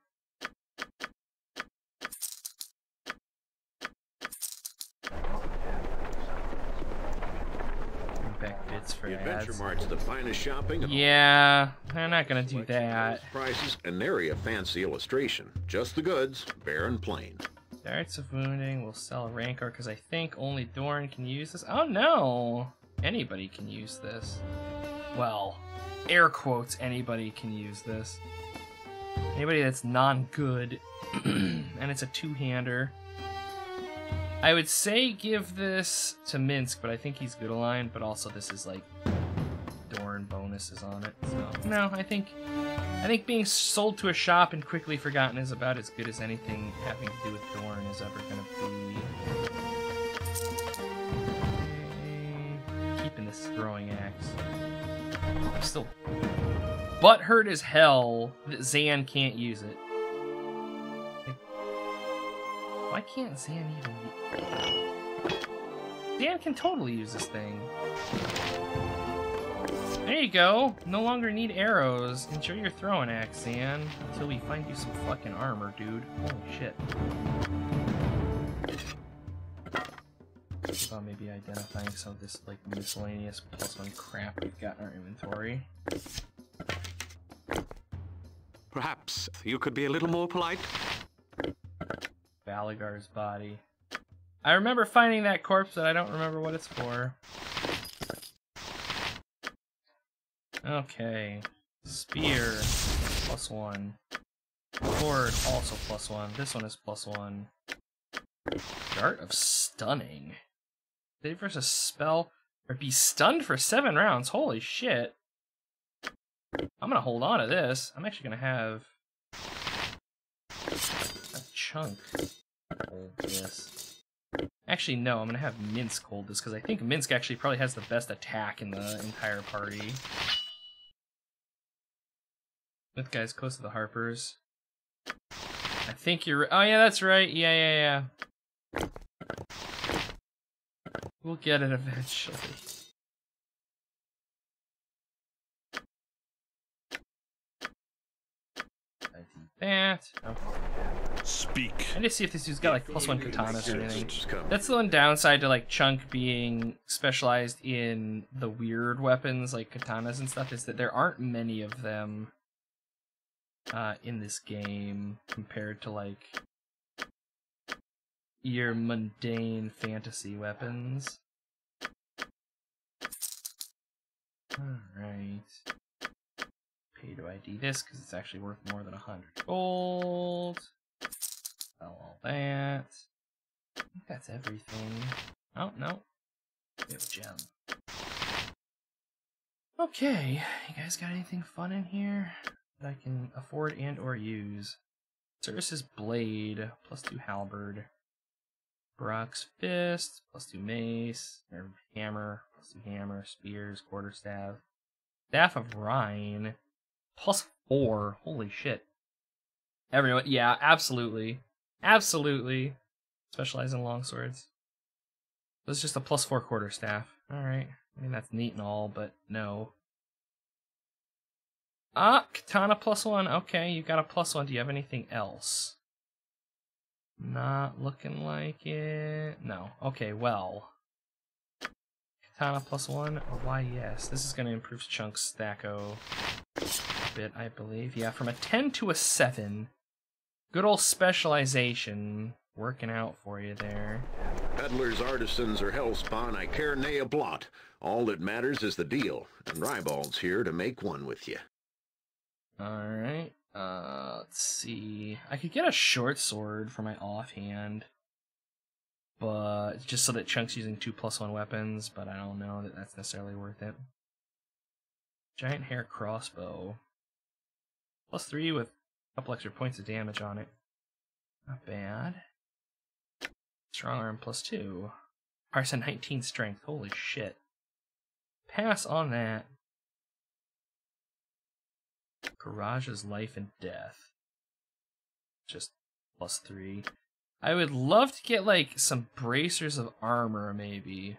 Back bits for The Adventure ads. Mart's the finest shopping. and Yeah, they're not gonna do selection, that. lowest prices and nary a fancy illustration. Just the goods, bare and plain. Darts of Wounding, we'll sell Rancor because I think only Dorn can use this. Oh no! Anybody can use this. Well, air quotes, anybody can use this. Anybody that's non-good. And it's a two-hander. I would say give this to Minsk, but I think he's good aligned, but also this is like Dorn bonuses on it. So no, I think I think being sold to a shop and quickly forgotten is about as good as anything having to do with Dorn is ever gonna be. Okay. Keeping this throwing axe. I'm still butthurt as hell that Zan can't use it. Like, why can't Zan even use... Zan can totally use this thing. There you go. No longer need arrows. Enjoy your throwing axe, Zan. Until we find you some fucking armor, dude. Holy shit. About maybe identifying some of this like miscellaneous plus one crap we've got in our inventory. Perhaps you could be a little more polite? Balagar's body. I remember finding that corpse, but I don't remember what it's for. Okay. Spear, plus one. Sword, also plus one. This one is plus one. Dart of Stunning. Save versus spell, or be stunned for seven rounds. Holy shit. I'm gonna hold on to this. I'm actually gonna have a chunk hold this. Actually, no, I'm gonna have Minsk hold this, because I think Minsk actually probably has the best attack in the entire party. With guys close to the Harpers. I think you're. Oh, yeah, that's right. Yeah, yeah, yeah. We'll get it eventually. I do that. Okay. Speak. I just see if this dude's got like plus one katanas or anything. Just come. That's the one downside to like Chunk being specialized in the weird weapons like katanas and stuff, is that there aren't many of them uh, in this game compared to like your mundane fantasy weapons. Alright. Pay to I D this because it's actually worth more than a hundred gold. Sell all that. I think that's everything. Oh, no. We have a gem. Okay, you guys got anything fun in here that I can afford and or use? Services Blade, plus two Halberd. Brock's Fist, plus two Mace. Or Hammer, plus two Hammer. Spears, Quarterstaff. Staff of Rhine, plus four. Holy shit. Everyone, yeah, absolutely. Absolutely. Specialize in longswords. This is just a plus four Quarterstaff. Alright. I mean, that's neat and all, but no. Ah, Katana plus one. Okay, you got a plus one. Do you have anything else? Not looking like it. No. Okay, well. Katana plus one. Why, yes. This is going to improve Chunk's stacko a bit, I believe. Yeah, from a ten to a seven. Good old specialization. Working out for you there. Peddlers, artisans, or hellspawn, I care nay a blot. All that matters is the deal, and Ribald's here to make one with you. Alright, uh, let's see. I could get a short sword for my offhand, but just so that Chunk's using two plus one weapons, but I don't know that that's necessarily worth it. Giant hair crossbow. Plus three with a couple extra points of damage on it. Not bad. Strong arm plus two. Parson nineteen strength. Holy shit. Pass on that. Garage's life and death. Just plus three. I would love to get like some bracers of armor, maybe.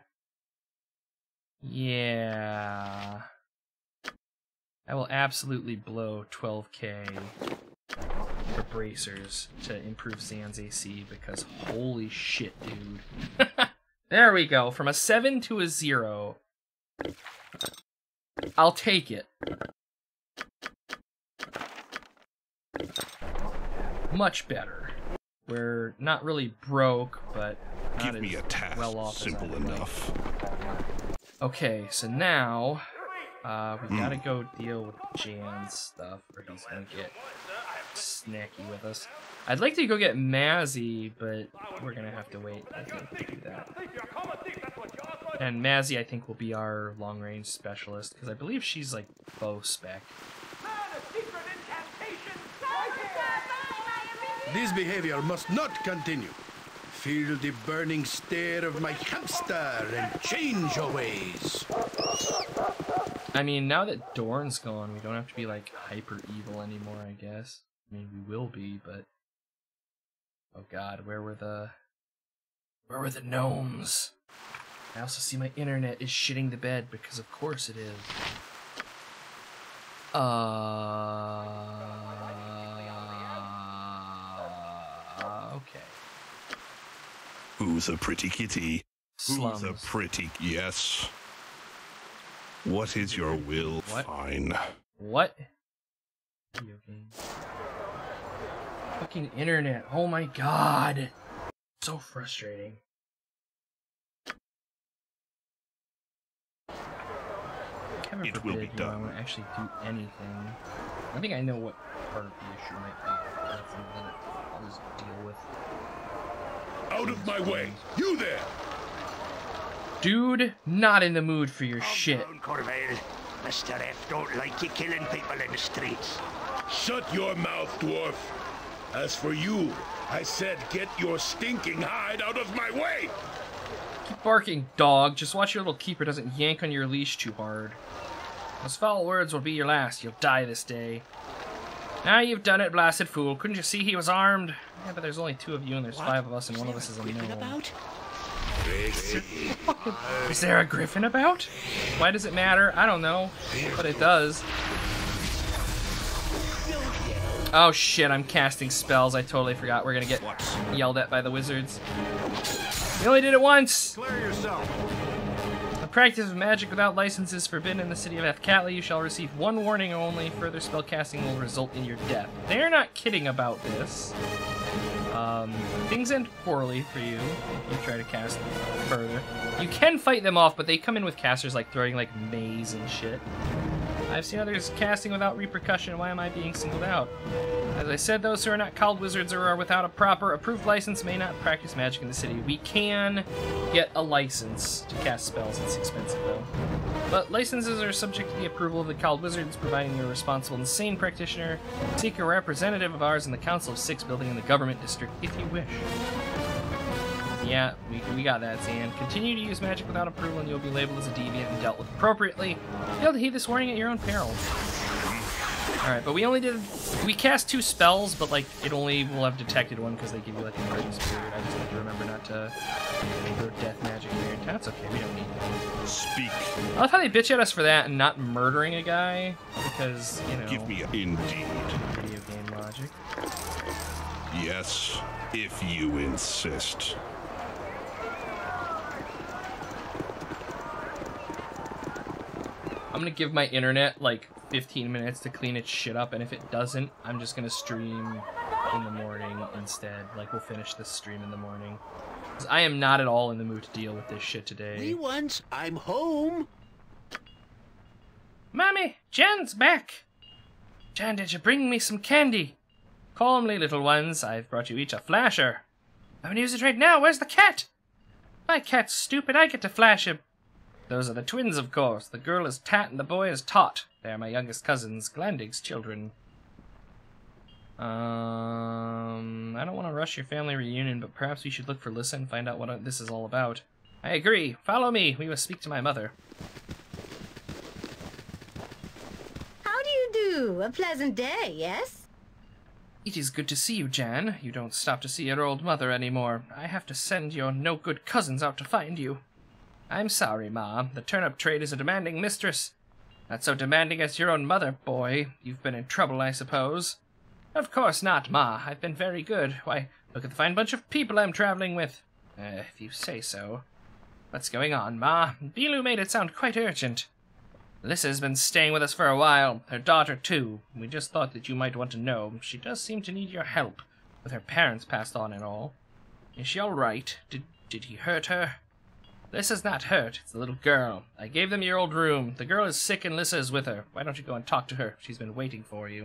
Yeah. I will absolutely blow twelve K for bracers to improve Zan's A C because holy shit, dude. There we go. From a seven to a zero. I'll take it. Much better. We're not really broke, but not Give me a task well off simple as I would enough. like. Okay, so now uh, we Mm. gotta go deal with Jan's stuff, or he's gonna get snacky with us. I'd like to go get Mazzy, but we're gonna have to wait, I think, to do that. And Mazzy, I think, will be our long-range specialist, because I believe she's, like, bow spec. This behavior must not continue. Feel the burning stare of my hamster and change your ways. I mean, now that Dorn's gone, we don't have to be, like, hyper-evil anymore, I guess. I mean, we will be, but... Oh god, where were the... Where were the gnomes? I also see my internet is shitting the bed, because of course it is. Uh... Okay. Who's a pretty kitty? Slums. Who's a pretty... Yes. What is your will? What? Fine. What? Video game. Fucking internet. Oh my god. So frustrating. Heaven It will forbid, be you know, I done. want to actually do anything. I think I know what part of the issue might be. That's something that I'll just deal with. Out of my way! You there! Dude, not in the mood for your shit. Corvale. Mister F don't like you killing people in the streets. Shut your mouth, dwarf! As for you, I said get your stinking hide out of my way! Keep barking, dog. Just watch your little keeper doesn't yank on your leash too hard. Those foul words will be your last. You'll die this day. Now you've done it, blasted fool. Couldn't you see he was armed? Yeah, but there's only two of you and there's what? five of us and one of us is a gnome. About? Is there a griffin about? Why does it matter? I don't know, but it does. Oh shit, I'm casting spells. I totally forgot. We're gonna get yelled at by the wizards. We only did it once! Clear yourself. The practice of magic without license is forbidden in the city of Athkatla. You shall receive one warning only. Further spell casting will result in your death. They're not kidding about this. Um, things end poorly for you if you try to cast further. You can fight them off, but they come in with casters like throwing like maze and shit. I've seen others casting without repercussion. Why am I being singled out? As I said, those who are not called wizards or are without a proper approved license may not practice magic in the city. We can get a license to cast spells. It's expensive though. but licenses are subject to the approval of the Called Wizards, providing you're a responsible insane practitioner. Seek a representative of ours in the Council of Six building in the Government District, if you wish. Yeah, we, we got that, Zan. Continue to use magic without approval and you'll be labeled as a deviant and dealt with appropriately. Fail to heed this warning at your own peril. Alright, but we only did... We cast two spells, but, like, it only will have detected one because they give you, like, an emergency period. I just have to remember not to go death magic here. That's okay, we don't need that. Speak. I love how they bitch at us for that and not murdering a guy, because, you know... Give me a... Indeed. Video game logic. Yes, if you insist. I'm gonna give my internet, like, fifteen minutes to clean its shit up, and if it doesn't, I'm just gonna stream in the morning instead. Like, we'll finish this stream in the morning. 'Cause I am not at all in the mood to deal with this shit today. Wee ones, I'm home. Mommy, Jan's back. Jan, did you bring me some candy? Calmly, little ones, I've brought you each a flasher. I'm gonna use it right now, where's the cat? My cat's stupid, I get to flash him. Those are the twins, of course. The girl is Tat and the boy is Tot. They are my youngest cousins, Glandig's children. Um, I don't want to rush your family reunion, but perhaps we should look for Lissa and find out what this is all about. I agree. Follow me. We must speak to my mother. How do you do? A pleasant day, yes? It is good to see you, Jan. You don't stop to see your old mother anymore. I have to send your no-good cousins out to find you. I'm sorry, Ma. The turnip trade is a demanding mistress. Not so demanding as your own mother, boy. You've been in trouble, I suppose. Of course not, Ma. I've been very good. Why, look at the fine bunch of people I'm traveling with. Uh, if you say so. What's going on, Ma? Bilu made it sound quite urgent. Lissa's been staying with us for a while. Her daughter, too. We just thought that you might want to know. She does seem to need your help, with her parents passed on and all. Is she all right? Did, did he hurt her? Lissa's not hurt. It's the little girl. I gave them your old room. The girl is sick and Lissa is with her. Why don't you go and talk to her? She's been waiting for you.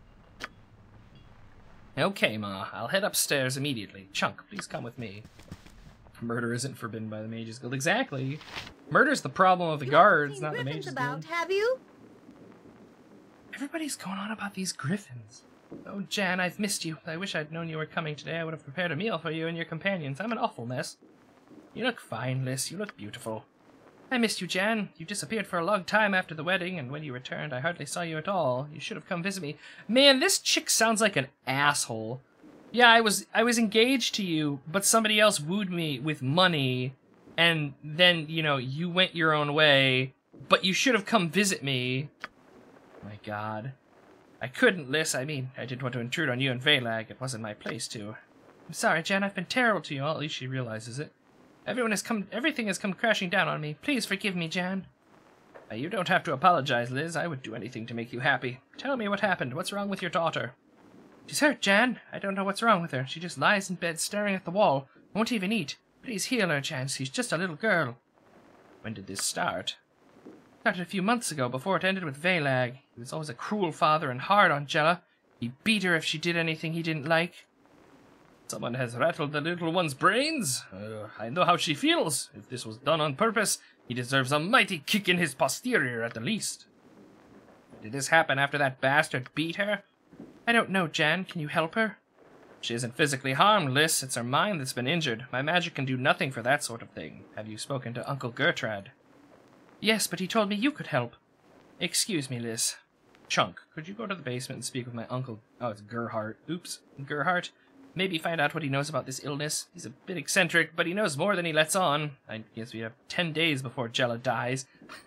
Okay, Ma. I'll head upstairs immediately. Chunk, please come with me. Murder isn't forbidden by the Mages Guild. Exactly. Murder's the problem of the guards, not the Mages about, Guild. have you? Everybody's going on about these griffins. Oh, Jan, I've missed you. I wish I'd known you were coming today. I would have prepared a meal for you and your companions. I'm an awful mess. You look fine, Liz. You look beautiful. I missed you, Jan. You disappeared for a long time after the wedding, and when you returned, I hardly saw you at all. You should have come visit me. Man, this chick sounds like an asshole. Yeah, I was I was engaged to you, but somebody else wooed me with money, and then, you know, you went your own way, but you should have come visit me. My God. I couldn't, Liz. I mean, I didn't want to intrude on you and Valag. It wasn't my place to. I'm sorry, Jan. I've been terrible to you. Well, at least she realizes it. Everyone has come, everything has come crashing down on me. Please forgive me, Jan. Uh, you don't have to apologize, Liz. I would do anything to make you happy. Tell me what happened. What's wrong with your daughter? She's hurt, Jan. I don't know what's wrong with her. She just lies in bed staring at the wall. Won't even eat. Please heal her, Jan. She's just a little girl. When did this start? Started a few months ago, before it ended with Valag. He was always a cruel father and hard on Jella. He beat her if she did anything he didn't like. Someone has rattled the little one's brains. Uh, I know how she feels. If this was done on purpose, he deserves a mighty kick in his posterior at the least. Did this happen after that bastard beat her? I don't know, Jan. Can you help her? She isn't physically harmed, Liz. It's her mind that's been injured. My magic can do nothing for that sort of thing. Have you spoken to Uncle Gertrude? Yes, but he told me you could help. Excuse me, Liz. Chunk, could you go to the basement and speak with my uncle? Oh, it's Gerhardt. Oops. Gerhardt? Maybe find out what he knows about this illness. He's a bit eccentric, but he knows more than he lets on. I guess we have ten days before Jella dies.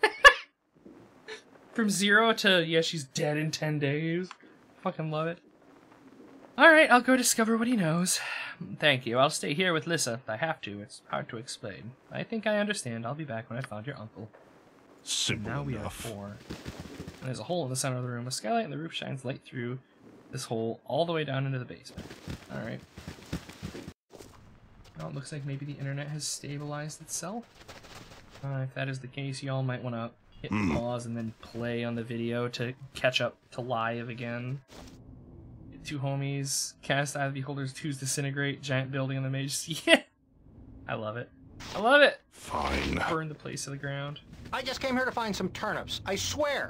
From zero to, yeah, she's dead in ten days. Fucking love it. Alright, I'll go discover what he knows. Thank you. I'll stay here with Lissa. I have to. It's hard to explain. I think I understand. I'll be back when I found your uncle. Simple now we have enough. four. And there's a hole in the center of the room. A skylight in the roof shines light through this hole all the way down into the basement. Alright. Well, it looks like maybe the internet has stabilized itself. Uh, if that is the case, y'all might want to hit Mm. pause and then play on the video to catch up to live again. Two homies, cast Eye of the Beholders, two's disintegrate, giant building in the mage. Yeah! I love it. I love it! Fine. Burn the place to the ground. I just came here to find some turnips. I swear.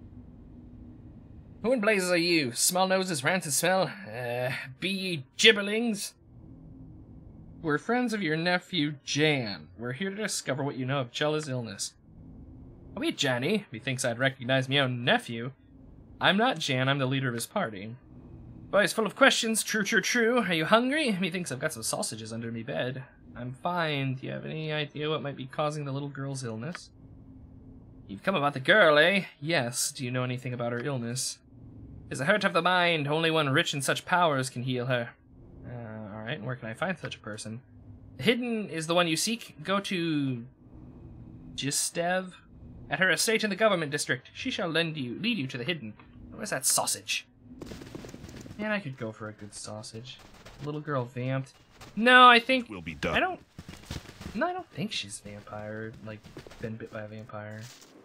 Who in blazes are you? Small noses, rancid smell? Uh, be ye gibberlings? We're friends of your nephew, Jan. We're here to discover what you know of Jella's illness. Oh, wait, Janny. Methinks I'd recognize me own nephew. I'm not Jan, I'm the leader of his party. Boy's full of questions. True, true, true. Are you hungry? Methinks I've got some sausages under me bed. I'm fine. Do you have any idea what might be causing the little girl's illness? You've come about the girl, eh? Yes. Do you know anything about her illness? It's a hurt of the mind. Only one rich in such powers can heal her. Uh, alright, and where can I find such a person? The hidden is the one you seek. Go to Gistev. At her estate in the government district. She shall lend you, lead you to the hidden. Where's that sausage? Man, I could go for a good sausage. Little girl vamped. No, I think... We'll be done. I don't... No, I don't think she's vampire. Like, been bit by a vampire.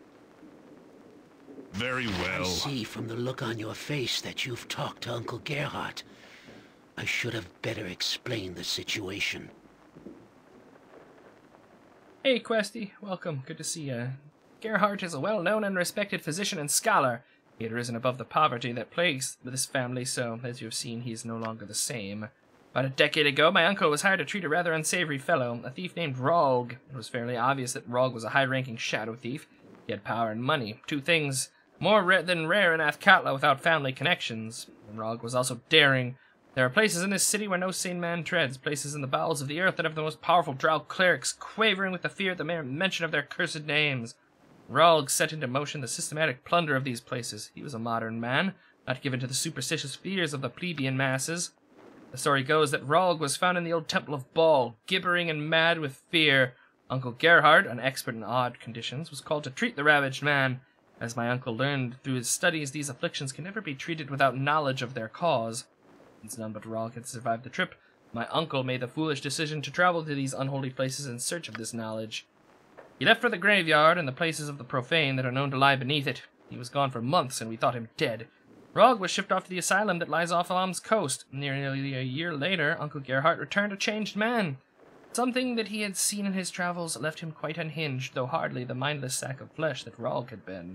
Very well. I see from the look on your face that you've talked to Uncle Gerhardt. I should have better explained the situation. Hey, Questy. Welcome. Good to see ya. Gerhardt is a well-known and respected physician and scholar. He had risen above the poverty that plagues this family, so, as you have seen, he is no longer the same. About a decade ago, my uncle was hired to treat a rather unsavory fellow, a thief named Rog. It was fairly obvious that Rog was a high-ranking shadow thief. He had power and money, two things more rare than rare in Athkatla without family connections. And Rog was also daring. There are places in this city where no sane man treads, places in the bowels of the earth that have the most powerful drow clerics quavering with the fear at the mere mention of their cursed names. Rog set into motion the systematic plunder of these places. He was a modern man, not given to the superstitious fears of the plebeian masses. The story goes that Rog was found in the old temple of Baal, gibbering and mad with fear. Uncle Gerhardt, an expert in odd conditions, was called to treat the ravaged man. As my uncle learned through his studies, these afflictions can never be treated without knowledge of their cause. Since none but Rog had survived the trip, my uncle made the foolish decision to travel to these unholy places in search of this knowledge. He left for the graveyard and the places of the profane that are known to lie beneath it. He was gone for months, and we thought him dead. Rog was shipped off to the asylum that lies off Alam's coast. Nearly a year later, Uncle Gerhardt returned a changed man. Something that he had seen in his travels left him quite unhinged, though hardly the mindless sack of flesh that Rog had been.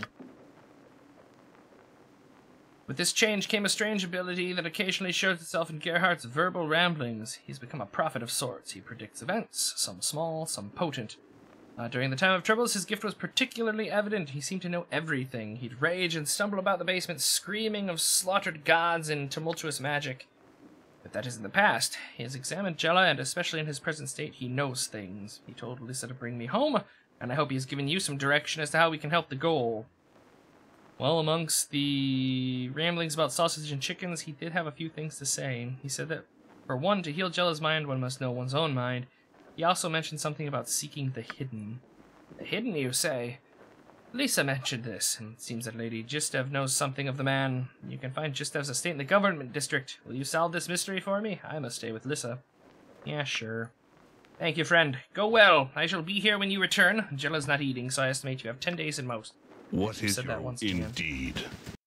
With this change came a strange ability that occasionally shows itself in Gerhardt's verbal ramblings. He's become a prophet of sorts. He predicts events, some small, some potent. Uh, during the time of troubles, his gift was particularly evident. He seemed to know everything. He'd rage and stumble about the basement, screaming of slaughtered gods and tumultuous magic. But that is in the past. He has examined Jella, and especially in his present state, he knows things. He told Lisa to bring me home, and I hope he has given you some direction as to how we can help the goal. Well, amongst the ramblings about sausage and chickens, he did have a few things to say. He said that, for one, to heal Jella's mind, one must know one's own mind. He also mentioned something about seeking the hidden. The hidden, you say? Lisa mentioned this, and it seems that Lady Gistev knows something of the man. You can find Gistev's estate in the government district. Will you solve this mystery for me? I must stay with Lisa. Yeah, sure. Thank you, friend. Go well. I shall be here when you return. Jella's not eating, so I estimate you have ten days in most. What is said your that once, indeed?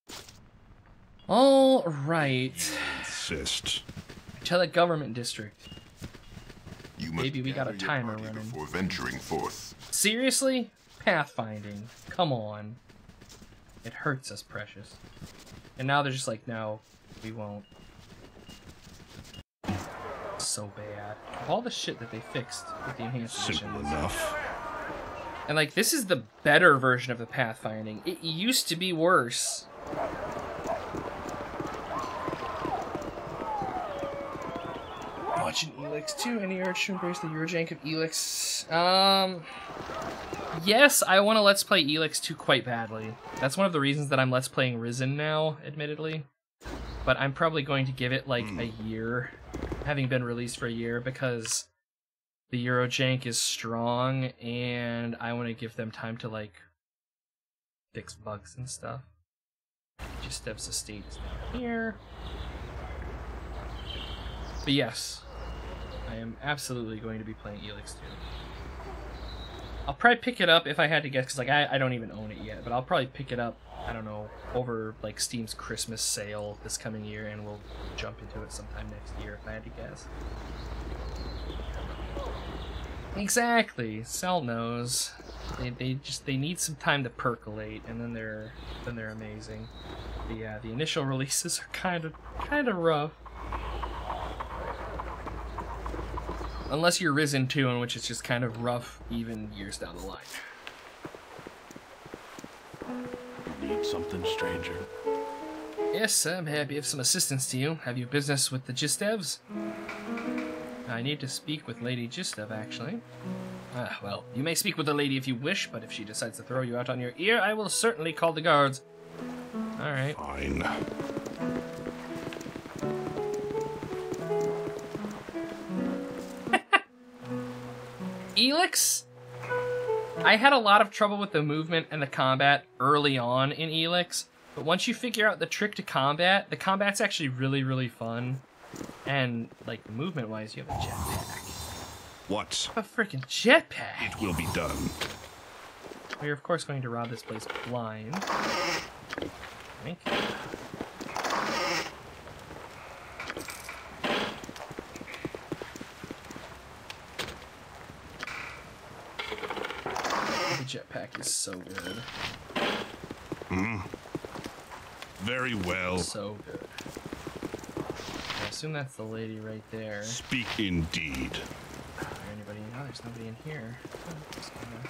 All right. Insist. To the government district. You must Maybe we got a timer running. Before venturing forth. Seriously? Pathfinding. Come on. It hurts us, Precious. And now they're just like, no, we won't. So bad. Of all the shit that they fixed with the enhanced editions. Simple enough. And like, this is the better version of the pathfinding. It used to be worse. Watching Elix too. Any urge to embrace the Eurojank of Elix? Um, yes, I want to Let's Play Elix two quite badly. That's one of the reasons that I'm Let's Playing Risen now, admittedly. But I'm probably going to give it like a year, having been released for a year, because the Eurojank is strong, and I want to give them time to like fix bugs and stuff. Just have estates down here. But yes, I am absolutely going to be playing Elix two. I'll probably pick it up if I had to guess, because like I, I don't even own it yet, but I'll probably pick it up, I don't know, over like Steam's Christmas sale this coming year, and we'll jump into it sometime next year if I had to guess. Exactly. Cell knows. They they just they need some time to percolate, and then they're then they're amazing. But yeah, the initial releases are kind of kind of rough. Unless you're Risen two, in which it's just kind of rough even years down the line. Need something, stranger? Yes, I'm happy of some assistance to you. Have you business with the GHostLPs? I need to speak with Lady GHostLP, actually. Ah, well, you may speak with the lady if you wish, but if she decides to throw you out on your ear, I will certainly call the guards. Alright. Fine. Elix? I had a lot of trouble with the movement and the combat early on in Elix, but once you figure out the trick to combat, the combat's actually really, really fun. And, like, movement-wise, you have a jetpack. What? A freaking jetpack! It will be done. We're, of course, going to rob this place blind. Thank you. The jetpack is so good. Hmm. Very well. So good. I assume that's the lady right there. Speak indeed. Is there anybody? No, there's nobody in here. Oh, just gonna...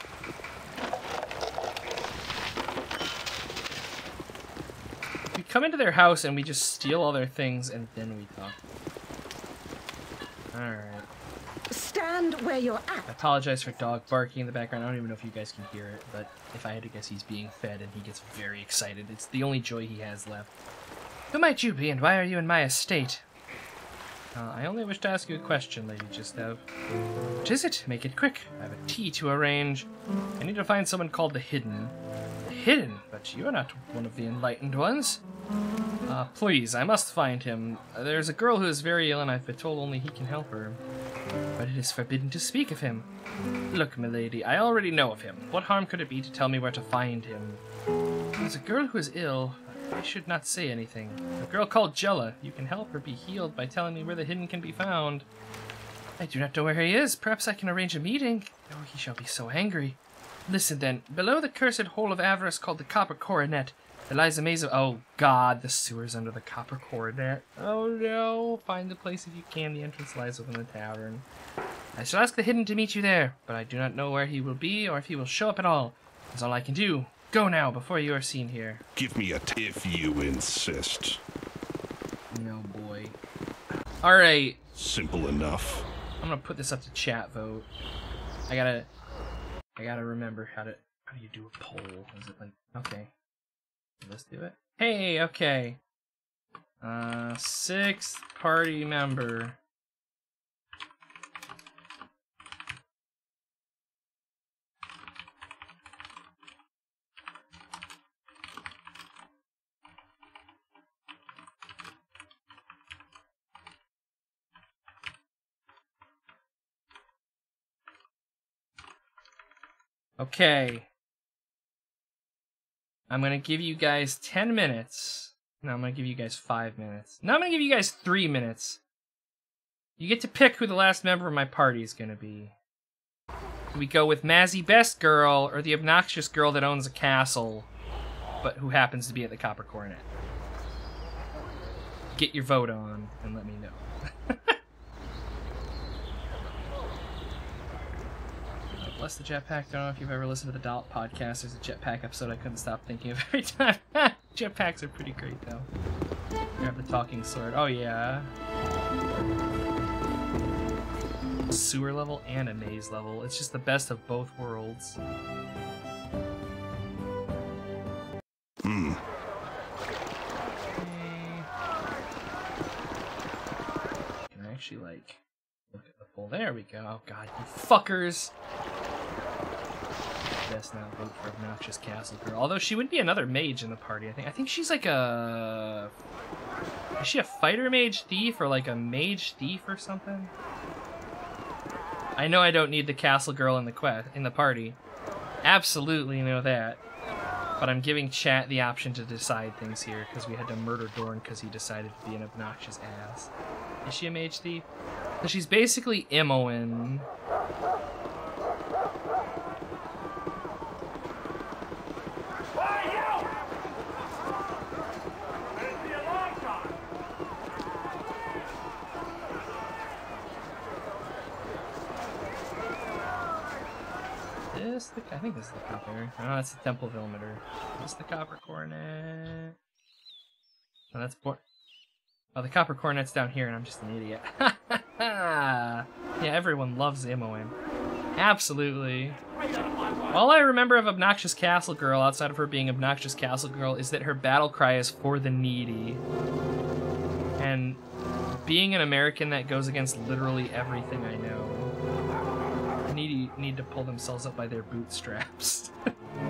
We come into their house and we just steal all their things and then we talk. Alright. Stand where you're I at. apologize for dog barking in the background. I don't even know if you guys can hear it, but if I had to guess, he's being fed and he gets very excited. It's the only joy he has left. Who might you be and why are you in my estate? Uh, I only wish to ask you a question, Lady GHostLP. What is it? Make it quick. I have a tea to arrange. I need to find someone called the Hidden. The Hidden? But you're not one of the enlightened ones. Uh, please, I must find him. Uh, there's a girl who is very ill and I've been told only he can help her. But it is forbidden to speak of him. Look, milady, I already know of him. What harm could it be to tell me where to find him? There's a girl who is ill. I should not say anything. A girl called Jella. You can help her be healed by telling me where the Hidden can be found. I do not know where he is. Perhaps I can arrange a meeting. Oh, he shall be so angry. Listen then. Below the cursed hole of avarice called the Copper Coronet, there lies a maze of... Oh, God. The sewers under the Copper Coronet. Oh, no. Find the place if you can. The entrance lies within the tavern. I shall ask the Hidden to meet you there, but I do not know where he will be or if he will show up at all. That's all I can do. Go now, before you are seen here. Give me a t if you insist. No, boy. Alright. Simple enough. I'm gonna put this up to chat vote. I gotta... I gotta remember how to... How do you do a poll? Is it like... Okay. Let's do it. Hey, okay. Uh, sixth party member. Okay. I'm gonna give you guys ten minutes. No, I'm gonna give you guys five minutes. No, I'm gonna give you guys three minutes. You get to pick who the last member of my party is gonna be. Do we go with Mazzy Best Girl or the obnoxious girl that owns a castle, but who happens to be at the Copper Coronet? Get your vote on and let me know. Bless the jetpack. Don't know if you've ever listened to the Dollop podcast. There's a jetpack episode I couldn't stop thinking of every time. Jetpacks are pretty great, though. Grab the talking sword. Oh, yeah. Sewer level and a maze level. It's just the best of both worlds. Hmm. Okay. Can I actually, like, look at the full... There we go. Oh, God, you fuckers. Best now vote for obnoxious castle girl. Although she would be another mage in the party, I think. I think she's like a... Is she a fighter mage thief or like a mage thief or something? I know I don't need the castle girl in the quest in the party. Absolutely know that. But I'm giving chat the option to decide things here because we had to murder Dorn because he decided to be an obnoxious ass. Is she a mage thief? Because she's basically Imoen. this the? I think this is the copper. No, that's the Temple of Ilmater. Is this the copper coronet? No, that's por- Oh, the copper coronet's down here, and I'm just an idiot. Yeah, everyone loves Imoen. Absolutely. All I remember of Obnoxious Castle Girl, outside of her being Obnoxious Castle Girl, is that her battle cry is for the needy. And being an American, that goes against literally everything I know. Needy need to pull themselves up by their bootstraps.